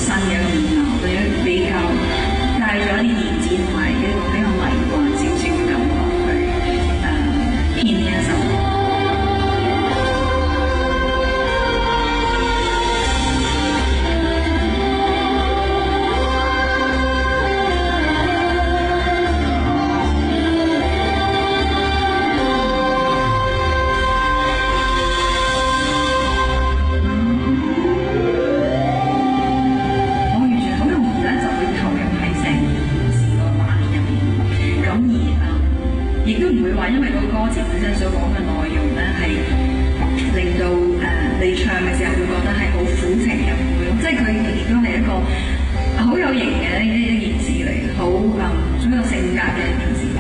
新嘅一個面貌，或者比較帶咗一啲電子同埋一個比較迷幻少少嘅感覺去編呢一首歌。因為個歌詞本身所講嘅內容咧，係令到你唱嘅時候會覺得係好苦情嘅，即係佢亦都係一個好有型嘅一件事嚟，好有性格嘅一件事。